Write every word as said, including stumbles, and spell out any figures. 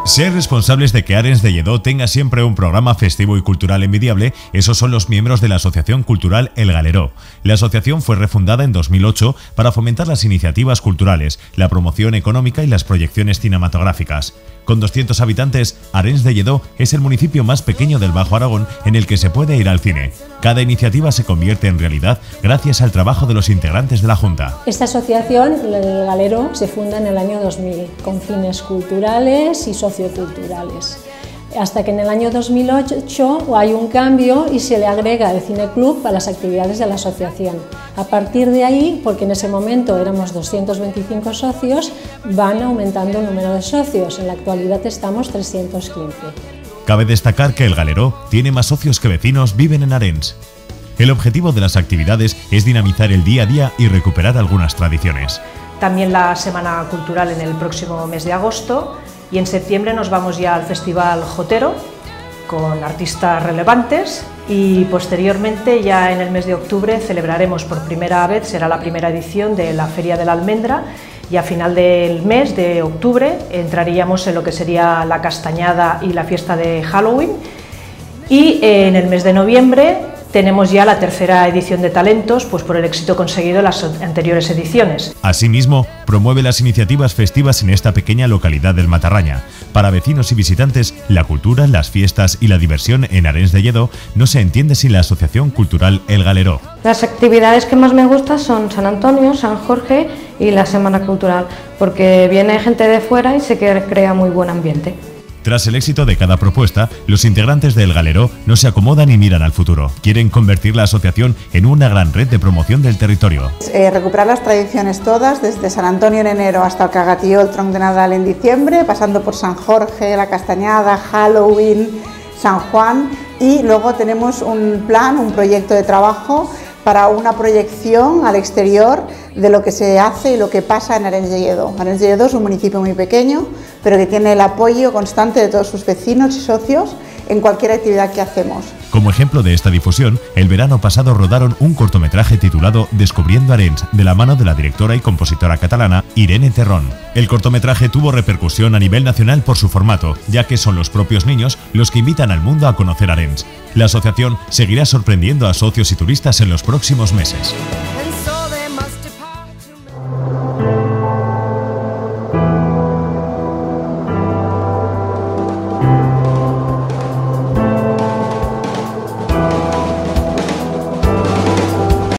Ser responsables de que Arenys de Lledó tenga siempre un programa festivo y cultural envidiable, esos son los miembros de la Asociación Cultural El Galeró. La asociación fue refundada en dos mil ocho para fomentar las iniciativas culturales, la promoción económica y las proyecciones cinematográficas. Con doscientos habitantes, Arenys de Lledó es el municipio más pequeño del Bajo Aragón en el que se puede ir al cine. Cada iniciativa se convierte en realidad gracias al trabajo de los integrantes de la Junta. Esta asociación, El Galeró, se funda en el año dos mil con fines culturales y socioculturales. Hasta que en el año dos mil ocho hay un cambio y se le agrega el cineclub a las actividades de la asociación. A partir de ahí, porque en ese momento éramos doscientos veinticinco socios, van aumentando el número de socios. En la actualidad estamos trescientos quince. Cabe destacar que El Galeró tiene más socios que vecinos viven en Arenys. El objetivo de las actividades es dinamizar el día a día y recuperar algunas tradiciones. También la Semana Cultural en el próximo mes de agosto. Y en septiembre nos vamos ya al Festival Jotero con artistas relevantes y posteriormente ya en el mes de octubre celebraremos por primera vez, será la primera edición de la Feria de la Almendra y a final del mes de octubre entraríamos en lo que sería la Castañada y la fiesta de Halloween y en el mes de noviembre tenemos ya la tercera edición de Talentos, pues por el éxito conseguido en las anteriores ediciones. Asimismo, promueve las iniciativas festivas en esta pequeña localidad del Matarraña. Para vecinos y visitantes, la cultura, las fiestas y la diversión en Arenys de Lledó no se entiende sin la Asociación Cultural El Galeró. Las actividades que más me gustan son San Antonio, San Jorge y la Semana Cultural, porque viene gente de fuera y se crea muy buen ambiente. Tras el éxito de cada propuesta, los integrantes de El Galeró no se acomodan y miran al futuro. Quieren convertir la asociación en una gran red de promoción del territorio. Eh, recuperar las tradiciones todas, desde San Antonio en enero hasta el Cagatió, el Tronc de Nadal en diciembre, pasando por San Jorge, la Castañada, Halloween, San Juan, y luego tenemos un plan, un proyecto de trabajo para una proyección al exterior de lo que se hace y lo que pasa en Arenys de Lledó. Arenys de Lledó es un municipio muy pequeño, pero que tiene el apoyo constante de todos sus vecinos y socios en cualquier actividad que hacemos. Como ejemplo de esta difusión, el verano pasado rodaron un cortometraje titulado Descubriendo Arenys, de la mano de la directora y compositora catalana Irene Terrón. El cortometraje tuvo repercusión a nivel nacional por su formato, ya que son los propios niños los que invitan al mundo a conocer Arenys. La asociación seguirá sorprendiendo a socios y turistas en los próximos meses.